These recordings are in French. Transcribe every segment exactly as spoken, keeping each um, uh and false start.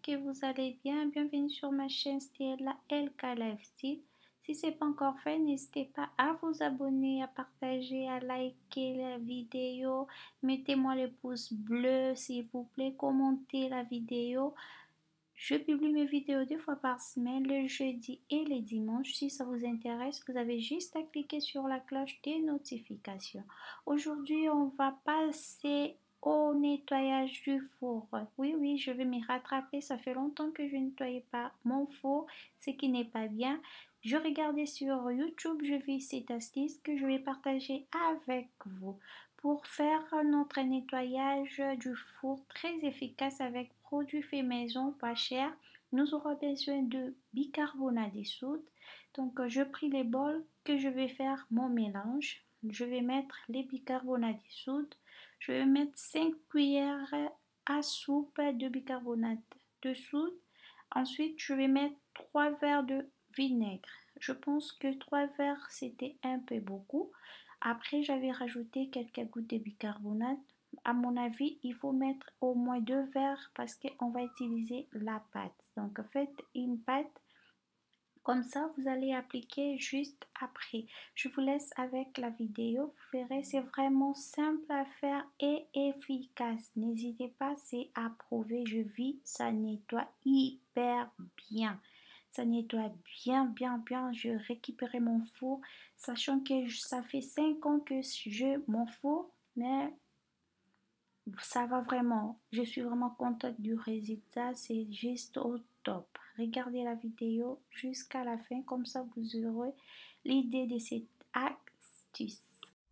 que vous allez bien. Bienvenue sur ma chaîne Stella L K Lifestyle. Si ce n'est pas encore fait, n'hésitez pas à vous abonner, à partager, à liker la vidéo. Mettez-moi le pouce bleu s'il vous plaît. Commentez la vidéo. Je publie mes vidéos deux fois par semaine, le jeudi et le dimanche. Si ça vous intéresse, vous avez juste à cliquer sur la cloche des notifications. Aujourd'hui, on va passer au nettoyage du four. Oui, oui, je vais m'y rattraper. Ça fait longtemps que je ne nettoyais pas mon four, ce qui n'est pas bien. Je regardais sur YouTube, je vis cette astuce que je vais partager avec vous pour faire notre nettoyage du four très efficace avec produits faits maison pas cher. Nous aurons besoin de bicarbonate de soude. Donc je pris les bols que je vais faire mon mélange. Je vais mettre les bicarbonates de soude. Je vais mettre cinq cuillères à soupe de bicarbonate de soude. Ensuite, je vais mettre trois verres de vinaigre. Je pense que trois verres, c'était un peu beaucoup. Après, j'avais rajouté quelques gouttes de bicarbonate. À mon avis, il faut mettre au moins deux verres parce qu'on va utiliser la pâte. Donc, faites une pâte. Comme ça, vous allez appliquer juste après. Je vous laisse avec la vidéo. Vous verrez, c'est vraiment simple à faire et efficace. N'hésitez pas, c'est approuvé. Je vis, ça nettoie hyper bien. Ça nettoie bien, bien, bien. Je récupérais mon four, sachant que ça fait cinq ans que je mon four, mais ça va vraiment. Je suis vraiment contente du résultat. C'est juste au top. Regardez la vidéo jusqu'à la fin. Comme ça, vous aurez l'idée de cette astuce.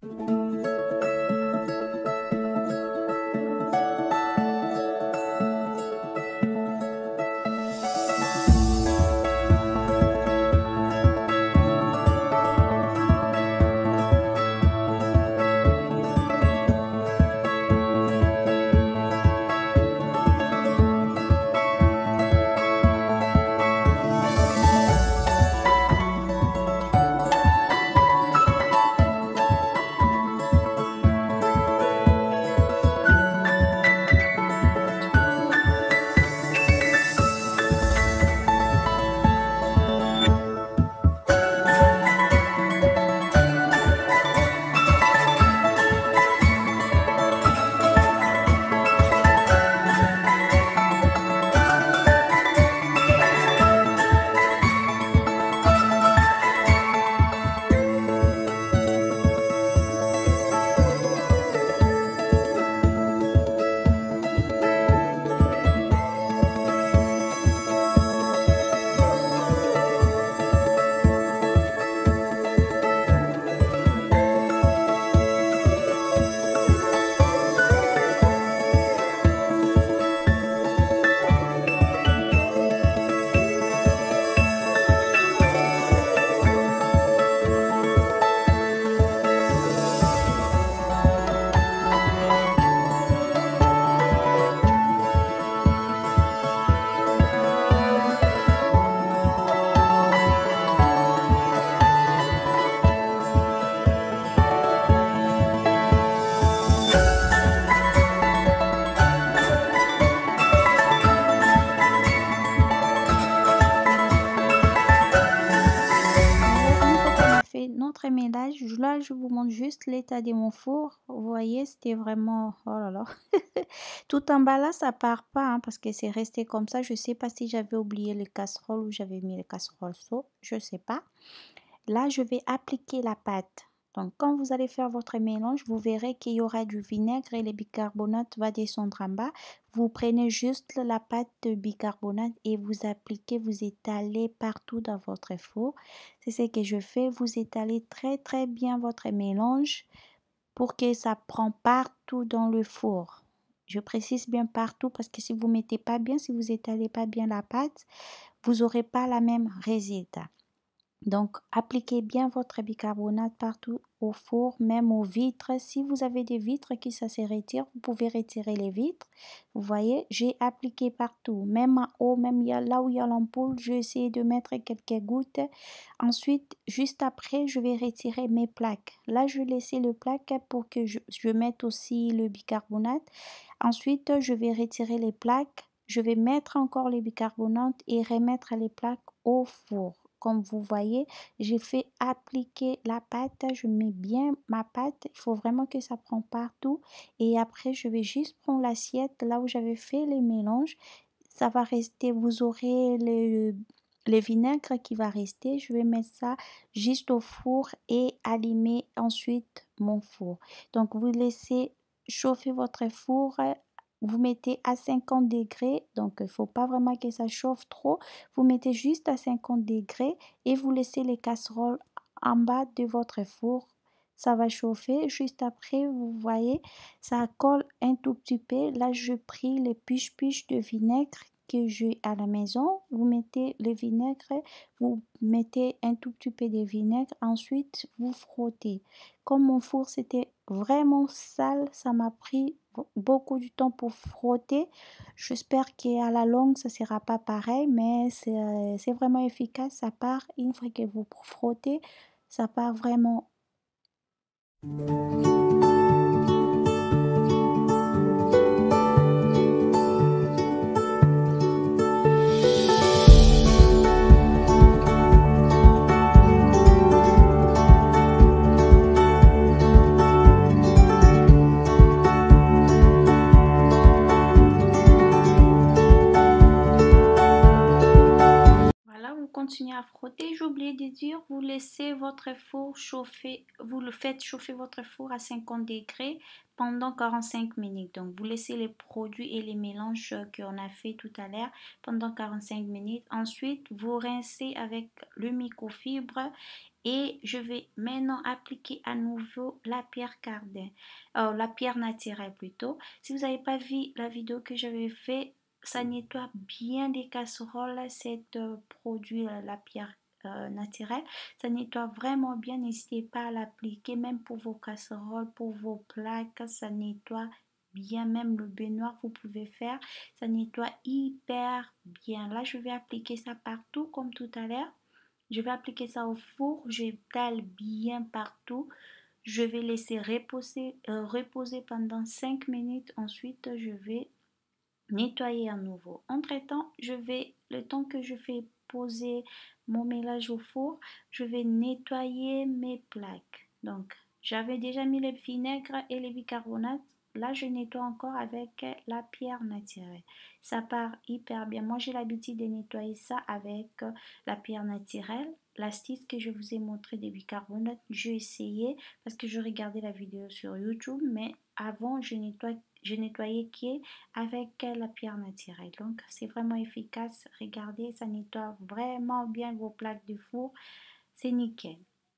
Notre ménage, là je vous montre juste l'état de mon four. Vous voyez, c'était vraiment, oh là là. Tout en bas là, ça part pas hein, parce que c'est resté comme ça. Je sais pas si j'avais oublié les casseroles ou j'avais mis les casseroles saut, je sais pas. Là je vais appliquer la pâte. Donc quand vous allez faire votre mélange, vous verrez qu'il y aura du vinaigre et le bicarbonate va descendre en bas. Vous prenez juste la pâte de bicarbonate et vous appliquez, vous étalez partout dans votre four. C'est ce que je fais, vous étalez très très bien votre mélange pour que ça prend partout dans le four. Je précise bien partout parce que si vous ne mettez pas bien, si vous étalez pas bien la pâte, vous n'aurez pas la même résultat. Donc, appliquez bien votre bicarbonate partout au four, même aux vitres. Si vous avez des vitres qui ça se retire, vous pouvez retirer les vitres. Vous voyez, j'ai appliqué partout, même en haut, même là où il y a l'ampoule, j'ai essayé de mettre quelques gouttes. Ensuite, juste après, je vais retirer mes plaques. Là, je vais laisser le plaque pour que je, je mette aussi le bicarbonate. Ensuite, je vais retirer les plaques. je vais mettre encore les bicarbonates et remettre les plaques au four. Comme vous voyez, j'ai fait appliquer la pâte, je mets bien ma pâte, il faut vraiment que ça prend partout. Et après, je vais juste prendre l'assiette là où j'avais fait les mélanges. Ça va rester, vous aurez le, le vinaigre qui va rester. Je vais mettre ça juste au four et allumer ensuite mon four. Donc, vous laissez chauffer votre four. Vous mettez à cinquante degrés, donc il ne faut pas vraiment que ça chauffe trop. Vous mettez juste à cinquante degrés et vous laissez les casseroles en bas de votre four. Ça va chauffer. Juste après, vous voyez, ça colle un tout petit peu. Là, je pris les puches-puches de vinaigre que j'ai à la maison. Vous mettez le vinaigre, vous mettez un tout petit peu de vinaigre. Ensuite, vous frottez. Comme mon four, c'était vraiment sale, ça m'a pris beaucoup de temps pour frotter. J'espère qu'à la longue, ça ne sera pas pareil, mais c'est vraiment efficace. Ça part, une fois que vous frottez, ça part vraiment. Continuez à frotter. J'ai oublié de dire, vous laissez votre four chauffer, vous le faites chauffer votre four à cinquante degrés pendant quarante-cinq minutes. Donc, vous laissez les produits et les mélanges qu'on a fait tout à l'heure pendant quarante-cinq minutes. Ensuite, vous rincez avec le microfibre et je vais maintenant appliquer à nouveau la pierre cardin, euh, la pierre naturelle plutôt. Si vous n'avez pas vu la vidéo que j'avais fait, ça nettoie bien les casseroles, cet euh, produit, euh, la pierre euh, naturelle. Ça nettoie vraiment bien. N'hésitez pas à l'appliquer, même pour vos casseroles, pour vos plaques. Ça nettoie bien. Même le baignoire, vous pouvez faire. Ça nettoie hyper bien. Là, je vais appliquer ça partout, comme tout à l'heure. Je vais appliquer ça au four. J'étale bien partout. Je vais laisser reposer, euh, reposer pendant cinq minutes. Ensuite, je vais nettoyer à nouveau. Entre-temps, je vais, le temps que je fais poser mon mélange au four, je vais nettoyer mes plaques. Donc, j'avais déjà mis le vinaigre et le bicarbonate. Là, je nettoie encore avec la pierre naturelle. Ça part hyper bien. Moi, j'ai l'habitude de nettoyer ça avec la pierre naturelle. L'astuce que je vous ai montré des bicarbonates, j'ai essayé parce que je regardais la vidéo sur YouTube, mais avant, je nettoie je nettoyais qui avec la pierre naturelle. Donc, c'est vraiment efficace. Regardez, ça nettoie vraiment bien vos plaques de four. C'est nickel.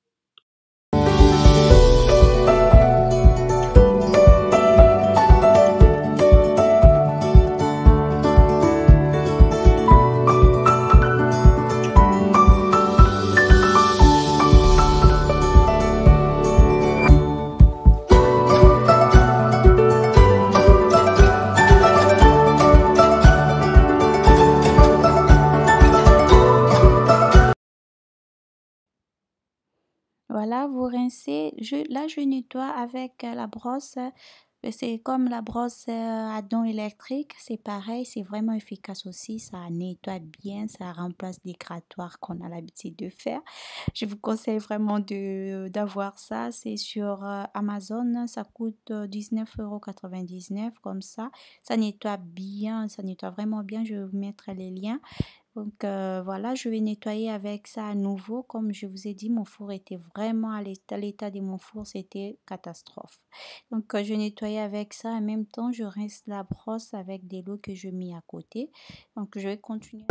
Voilà, vous rincez. Je, là, je nettoie avec la brosse. C'est comme la brosse à dents électrique. C'est pareil, c'est vraiment efficace aussi. Ça nettoie bien, ça remplace des grattoirs qu'on a l'habitude de faire. Je vous conseille vraiment de d'avoir ça. C'est sur Amazon. Ça coûte dix-neuf euros quatre-vingt-dix-neuf comme ça. Ça nettoie bien, ça nettoie vraiment bien. Je vais vous mettre les liens. Donc euh, voilà, je vais nettoyer avec ça à nouveau. Comme je vous ai dit, mon four était vraiment à l'état, l'état de mon four, c'était catastrophe. Donc euh, je nettoyais avec ça. En même temps, je rince la brosse avec de l'eau que je mets à côté. Donc je vais continuer.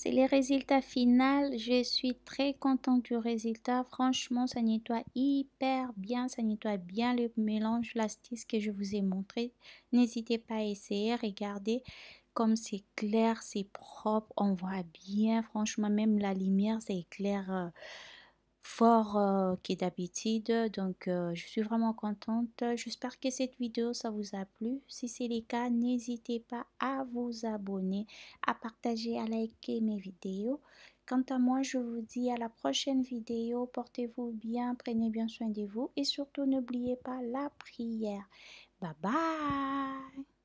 c'est le résultat final. Je suis très contente du résultat. Franchement, ça nettoie hyper bien. Ça nettoie bien le mélange, l'astuce que je vous ai montré. N'hésitez pas à essayer. Regardez comme c'est clair, c'est propre. On voit bien. Franchement, même la lumière, c'est clair. euh, fort euh, que d'habitude. Donc, euh, je suis vraiment contente. J'espère que cette vidéo, ça vous a plu. Si c'est le cas, n'hésitez pas à vous abonner, à partager, à liker mes vidéos. Quant à moi, je vous dis à la prochaine vidéo. Portez-vous bien, prenez bien soin de vous et surtout n'oubliez pas la prière. Bye bye!